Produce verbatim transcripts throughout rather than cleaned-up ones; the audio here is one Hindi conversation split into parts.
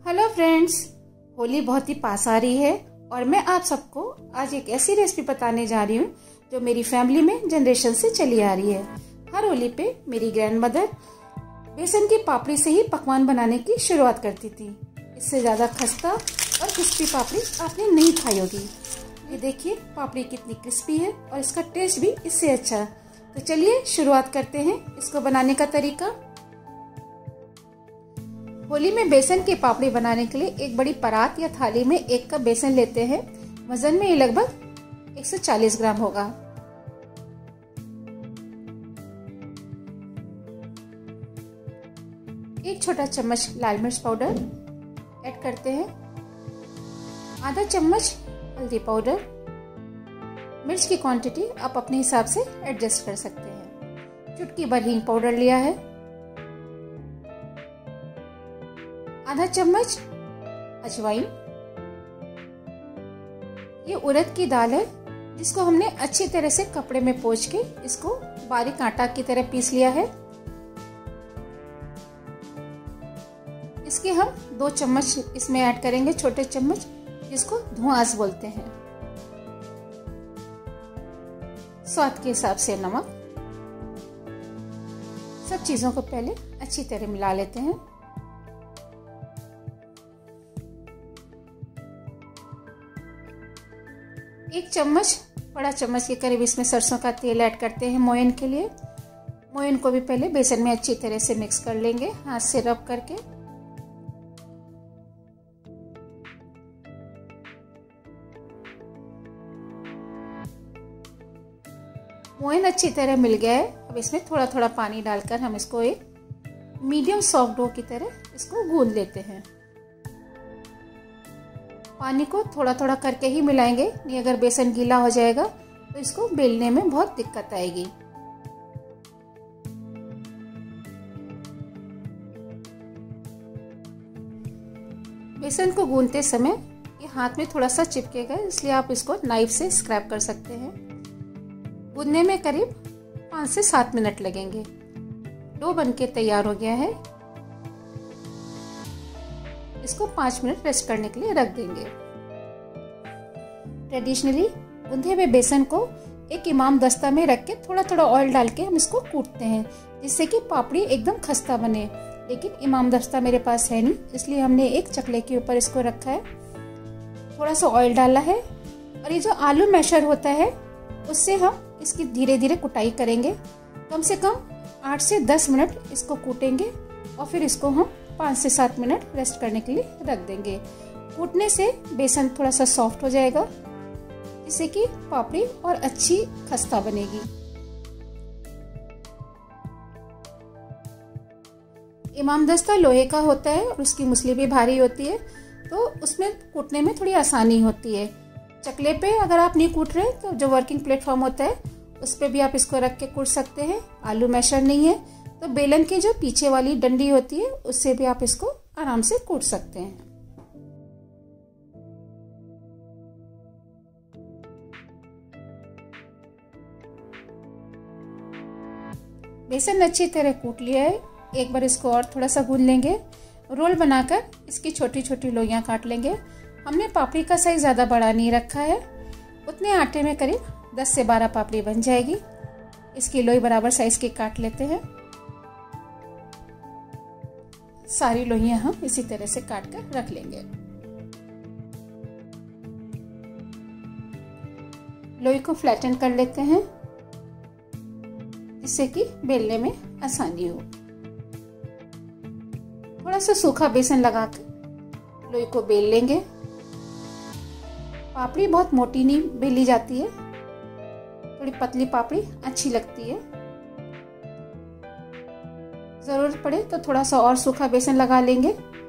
हेलो फ्रेंड्स, होली बहुत ही पास आ रही है और मैं आप सबको आज एक ऐसी रेसिपी बताने जा रही हूँ जो मेरी फैमिली में जनरेशन से चली आ रही है। हर होली पे मेरी ग्रैंडमदर बेसन की पापड़ी से ही पकवान बनाने की शुरुआत करती थी। इससे ज़्यादा खस्ता और क्रिस्पी पापड़ी आपने नहीं खाई होगी। ये देखिए पापड़ी कितनी क्रिस्पी है और इसका टेस्ट भी इससे अच्छा है। तो चलिए शुरुआत करते हैं इसको बनाने का तरीका। होली में बेसन की पापड़ी बनाने के लिए एक बड़ी परात या थाली में एक कप बेसन लेते हैं। वजन में ये लगभग एक सौ चालीस ग्राम होगा। एक छोटा चम्मच लाल मिर्च पाउडर ऐड करते हैं। आधा चम्मच हल्दी पाउडर। मिर्च की क्वांटिटी आप अपने हिसाब से एडजस्ट कर सकते हैं। चुटकी भर हींग पाउडर लिया है। आधा चम्मच अजवाइन। ये उड़द की दाल है जिसको हमने अच्छी तरह से कपड़े में पोंछ के इसको बारीक आटा की तरह पीस लिया है। इसके हम दो चम्मच इसमें ऐड करेंगे, छोटे चम्मच, जिसको धुआंस बोलते हैं। स्वाद के हिसाब से नमक। सब चीजों को पहले अच्छी तरह मिला लेते हैं। एक चम्मच, बड़ा चम्मच के करीब इसमें सरसों का तेल ऐड करते हैं मोयन के लिए। मोयन को भी पहले बेसन में अच्छी तरह से मिक्स कर लेंगे हाथ से रब करके। मोयन अच्छी तरह मिल गया है। अब इसमें थोड़ा थोड़ा पानी डालकर हम इसको एक मीडियम सॉफ्ट डो की तरह इसको गूंद लेते हैं। पानी को थोड़ा थोड़ा करके ही मिलाएंगे, नहीं अगर बेसन गीला हो जाएगा तो इसको बेलने में बहुत दिक्कत आएगी। बेसन को गूंदते समय ये हाथ में थोड़ा सा चिपकेगा, इसलिए आप इसको नाइफ से स्क्रैप कर सकते हैं। गूंदने में करीब पाँच से सात मिनट लगेंगे। डो बनके तैयार हो गया है। इसको पाँच मिनट रेस्ट करने के लिए रख देंगे। ट्रेडिशनली गूंधे हुए बेसन को एक इमाम दस्ता में रख के थोड़ा थोड़ा ऑयल डाल के हम इसको कूटते हैं, जिससे कि पापड़ी एकदम खस्ता बने। लेकिन इमाम दस्ता मेरे पास है नहीं, इसलिए हमने एक चकले के ऊपर इसको रखा है। थोड़ा सा ऑयल डाला है और ये जो आलू मैशर होता है उससे हम इसकी धीरे धीरे कुटाई करेंगे। कम से कम आठ से दस मिनट इसको कूटेंगे और फिर इसको हम पाँच से सात मिनट रेस्ट करने के लिए रख देंगे। कूटने से बेसन थोड़ा सा सॉफ्ट हो जाएगा, जिससे कि पापड़ी और अच्छी खस्ता बनेगी। इमाम दस्ता लोहे का होता है और उसकी मुसली भी भारी होती है, तो उसमें कूटने में थोड़ी आसानी होती है। चकले पे अगर आप नहीं कूट रहे तो जो वर्किंग प्लेटफॉर्म होता है उस पे भी आप इसको रख के कूट सकते हैं। आलू मैशर नहीं है तो बेलन की जो पीछे वाली डंडी होती है उससे भी आप इसको आराम से कूट सकते हैं। बेसन अच्छी तरह कूट लिया है। एक बार इसको और थोड़ा सा गूंद लेंगे। रोल बनाकर इसकी छोटी छोटी लोइयां काट लेंगे। हमने पापड़ी का साइज ज्यादा बड़ा नहीं रखा है। उतने आटे में करीब दस से बारह पापड़ी बन जाएगी। इसकी लोई बराबर साइज की काट लेते हैं। सारी लोइयां हम इसी तरह से काट कर रख लेंगे। लोई को फ्लैटन कर लेते हैं, जिससे कि बेलने में आसानी हो। थोड़ा सा सूखा बेसन लगाकर लोई को बेल लेंगे। पापड़ी बहुत मोटी नहीं बेली जाती है, थोड़ी पतली पापड़ी अच्छी लगती है। जरूरत पड़े तो थोड़ा सा और सूखा बेसन लगा लेंगे।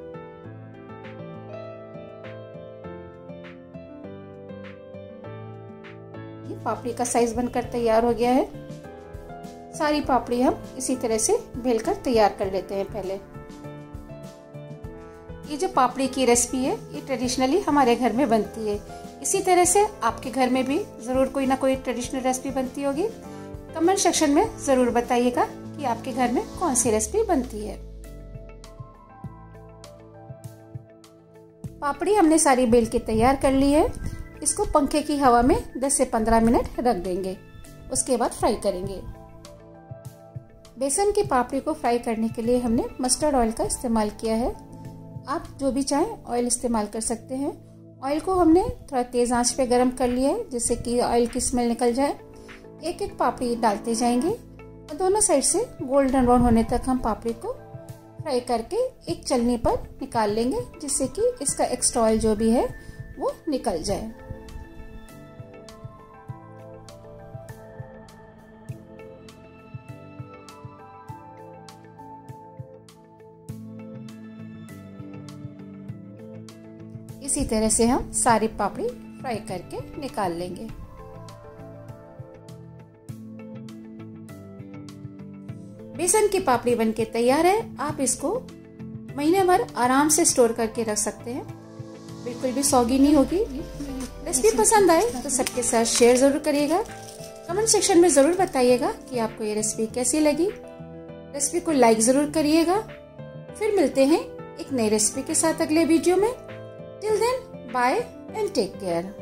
ये पापड़ी का साइज बनकर तैयार हो गया है। सारी पापड़ी हम इसी तरह से बेलकर तैयार कर लेते हैं। पहले ये जो पापड़ी की रेसिपी है ये ट्रेडिशनली हमारे घर में बनती है। इसी तरह से आपके घर में भी जरूर कोई ना कोई ट्रेडिशनल रेसिपी बनती होगी। कमेंट सेक्शन में जरूर बताइएगा कि आपके घर में कौन सी रेसिपी बनती है। पापड़ी हमने सारी बेल के तैयार कर ली है। इसको पंखे की हवा में दस से पंद्रह मिनट रख देंगे, उसके बाद फ्राई करेंगे। बेसन की पापड़ी को फ्राई करने के लिए हमने मस्टर्ड ऑयल का इस्तेमाल किया है। आप जो भी चाहें ऑयल इस्तेमाल कर सकते हैं। ऑयल को हमने थोड़ा तेज आंच पे गरम कर लिया है, जिससे कि ऑयल की स्मेल निकल जाए। एक एक पापड़ी डालते जाएंगे और दोनों साइड से गोल्डन ब्राउन होने तक हम पापड़ी को फ्राई करके एक चलनी पर निकाल लेंगे, जिससे कि इसका एक्स्ट्रा ऑयल जो भी है वो निकल जाए। इसी तरह से हम सारी पापड़ी फ्राई करके निकाल लेंगे। बेसन की पापड़ी बनके तैयार है। आप इसको महीने भर आराम से स्टोर करके रख सकते हैं, बिल्कुल भी सौगी नहीं होगी। रेसिपी पसंद आए तो सबके साथ शेयर जरूर करिएगा। कमेंट सेक्शन में जरूर बताइएगा कि आपको ये रेसिपी कैसी लगी। रेसिपी को लाइक जरूर करिएगा। फिर मिलते हैं एक नई रेसिपी के साथ अगले वीडियो में। Till then, bye and take care.